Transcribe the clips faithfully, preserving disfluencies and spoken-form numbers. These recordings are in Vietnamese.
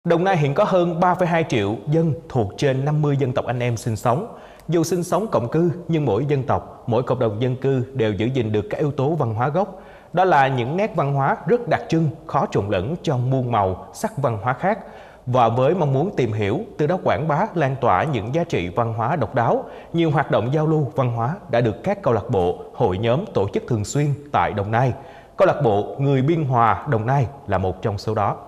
Đồng Nai hiện có hơn ba phẩy hai triệu dân thuộc trên năm mươi dân tộc anh em sinh sống. Dù sinh sống cộng cư, nhưng mỗi dân tộc, mỗi cộng đồng dân cư đều giữ gìn được các yếu tố văn hóa gốc. Đó là những nét văn hóa rất đặc trưng, khó trộn lẫn trong muôn màu, sắc văn hóa khác. Và với mong muốn tìm hiểu, từ đó quảng bá, lan tỏa những giá trị văn hóa độc đáo, nhiều hoạt động giao lưu văn hóa đã được các câu lạc bộ, hội nhóm tổ chức thường xuyên tại Đồng Nai. Câu lạc bộ Người Biên Hòa Đồng Nai là một trong số đó.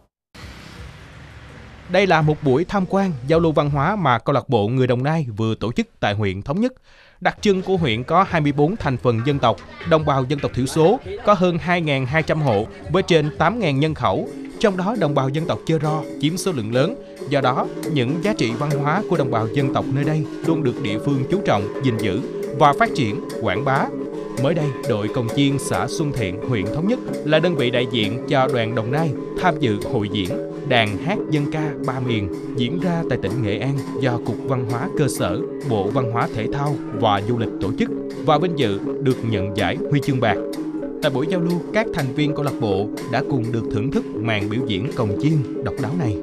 Đây là một buổi tham quan, giao lưu văn hóa mà câu lạc bộ Người Đồng Nai vừa tổ chức tại huyện Thống Nhất. Đặc trưng của huyện có hai mươi bốn thành phần dân tộc, đồng bào dân tộc thiểu số có hơn hai nghìn hai trăm hộ với trên tám nghìn nhân khẩu, trong đó đồng bào dân tộc Chơ Ro chiếm số lượng lớn. Do đó, những giá trị văn hóa của đồng bào dân tộc nơi đây luôn được địa phương chú trọng, gìn giữ và phát triển, quảng bá. Mới đây, đội cồng chiêng xã Xuân Thiện, huyện Thống Nhất là đơn vị đại diện cho đoàn Đồng Nai tham dự hội diễn đàn hát dân ca ba miền diễn ra tại tỉnh Nghệ An do Cục Văn hóa Cơ sở, Bộ Văn hóa Thể thao và Du lịch tổ chức và vinh dự được nhận giải huy chương bạc. Tại buổi giao lưu, các thành viên câu lạc bộ đã cùng được thưởng thức màn biểu diễn cồng chiêng độc đáo này.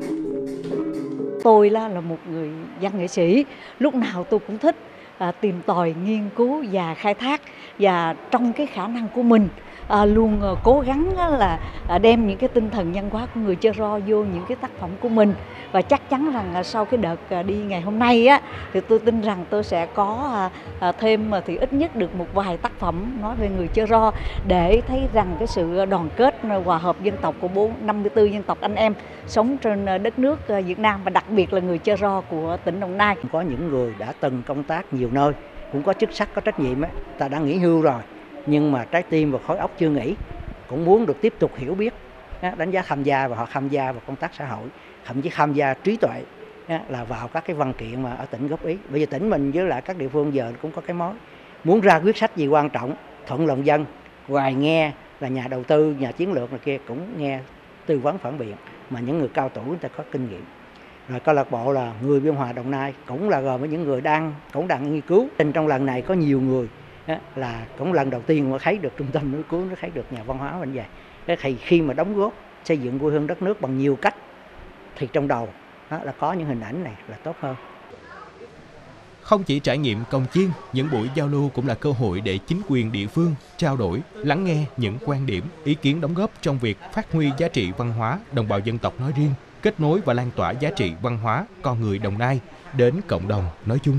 Tôi là một người văn nghệ sĩ, lúc nào tôi cũng thích à, tìm tòi, nghiên cứu và khai thác, và trong cái khả năng của mình à, luôn à, cố gắng á, là à, đem những cái tinh thần văn hóa của người Chơ Ro vô những cái tác phẩm của mình. Và chắc chắn rằng à, sau cái đợt à, đi ngày hôm nay á, thì tôi tin rằng tôi sẽ có à, à, thêm à, thì ít nhất được một vài tác phẩm nói về người Chơ Ro, để thấy rằng cái sự đoàn kết, hòa hợp dân tộc của năm mươi tư dân tộc anh em sống trên đất nước à, Việt Nam, và đặc biệt là người Chơ Ro của tỉnh Đồng Nai. Có những người đã từng công tác nhiều nơi, cũng có chức sắc, có trách nhiệm ấy, ta đã nghỉ hưu rồi, nhưng mà trái tim và khối óc chưa nghỉ, cũng muốn được tiếp tục hiểu biết, đánh giá tham gia, và họ tham gia vào công tác xã hội, thậm chí tham gia trí tuệ là vào các cái văn kiện mà ở tỉnh góp ý. Bây giờ tỉnh mình với lại các địa phương giờ cũng có cái mối muốn ra quyết sách gì quan trọng, thuận lòng dân, ngoài nghe là nhà đầu tư, nhà chiến lược này kia cũng nghe tư vấn phản biện, mà những người cao tuổi người ta có kinh nghiệm. Rồi câu lạc bộ là Người Biên Hòa Đồng Nai cũng là gồm với những người đang cũng đang nghiên cứu. Trong lần này có nhiều người là cũng lần đầu tiên mà thấy được trung tâm nghiên cứu, nó thấy được nhà văn hóa mình vậy. Thế thì khi mà đóng góp xây dựng quê hương đất nước bằng nhiều cách, thì trong đầu là có những hình ảnh này là tốt hơn. Không chỉ trải nghiệm cồng chiêng, những buổi giao lưu cũng là cơ hội để chính quyền địa phương trao đổi, lắng nghe những quan điểm, ý kiến đóng góp trong việc phát huy giá trị văn hóa đồng bào dân tộc nói riêng, kết nối và lan tỏa giá trị văn hóa con người Đồng Nai đến cộng đồng nói chung.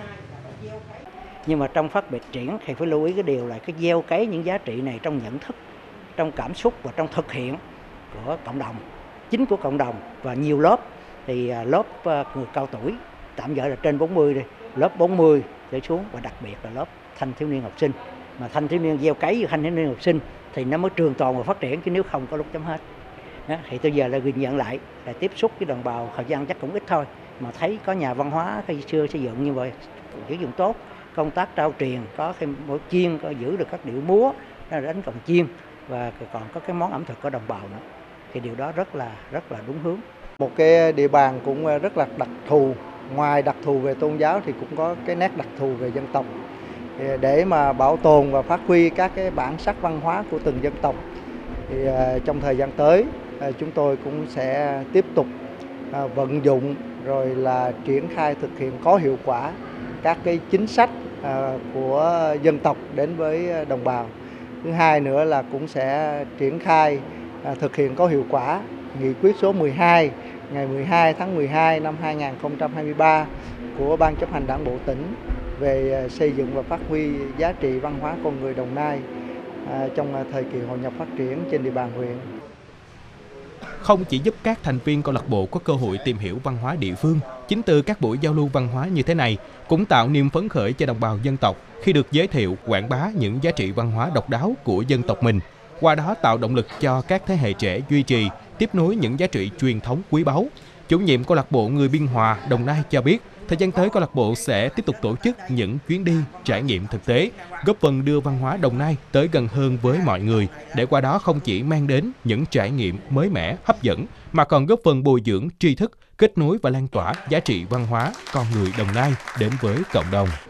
Nhưng mà trong phát biệt triển thì phải lưu ý cái điều là cái gieo cấy những giá trị này trong nhận thức, trong cảm xúc và trong thực hiện của cộng đồng, chính của cộng đồng. Và nhiều lớp thì lớp người cao tuổi, tạm gọi là trên bốn mươi đi, lớp bốn mươi trở xuống, và đặc biệt là lớp thanh thiếu niên học sinh. Mà thanh thiếu niên gieo cấy với thanh thiếu niên học sinh thì nó mới trường tồn và phát triển, chứ nếu không có lúc chấm hết. Đó, thì tôi giờ là ghi nhận lại, là tiếp xúc với đồng bào thời gian chắc cũng ít thôi, mà thấy có nhà văn hóa khi xưa xây dựng như vậy, sử dụng tốt, công tác trao truyền, có thêm mỗi chiên, có giữ được các điệu múa, đánh cồng chiên, và còn có cái món ẩm thực của đồng bào nữa, thì điều đó rất là rất là đúng hướng. Một cái địa bàn cũng rất là đặc thù, ngoài đặc thù về tôn giáo thì cũng có cái nét đặc thù về dân tộc, để mà bảo tồn và phát huy các cái bản sắc văn hóa của từng dân tộc. Thì trong thời gian tới chúng tôi cũng sẽ tiếp tục vận dụng rồi là triển khai thực hiện có hiệu quả các cái chính sách của dân tộc đến với đồng bào. Thứ hai nữa là cũng sẽ triển khai thực hiện có hiệu quả nghị quyết số mười hai ngày mười hai tháng mười hai năm hai nghìn không trăm hai mươi ba của Ban chấp hành Đảng bộ tỉnh về xây dựng và phát huy giá trị văn hóa con người Đồng Nai trong thời kỳ hội nhập phát triển trên địa bàn huyện. Không chỉ giúp các thành viên câu lạc bộ có cơ hội tìm hiểu văn hóa địa phương, chính từ các buổi giao lưu văn hóa như thế này cũng tạo niềm phấn khởi cho đồng bào dân tộc khi được giới thiệu, quảng bá những giá trị văn hóa độc đáo của dân tộc mình. Qua đó tạo động lực cho các thế hệ trẻ duy trì, tiếp nối những giá trị truyền thống quý báu. Chủ nhiệm câu lạc bộ Người Biên Hòa Đồng Nai cho biết, thời gian tới câu lạc bộ sẽ tiếp tục tổ chức những chuyến đi trải nghiệm thực tế, góp phần đưa văn hóa Đồng Nai tới gần hơn với mọi người, để qua đó không chỉ mang đến những trải nghiệm mới mẻ, hấp dẫn, mà còn góp phần bồi dưỡng tri thức, kết nối và lan tỏa giá trị văn hóa con người Đồng Nai đến với cộng đồng.